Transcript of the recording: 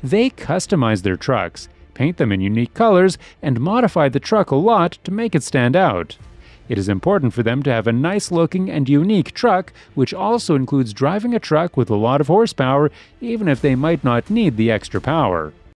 They customize their trucks, paint them in unique colors, and modify the truck a lot to make it stand out. It is important for them to have a nice-looking and unique truck, which also includes driving a truck with a lot of horsepower, even if they might not need the extra power.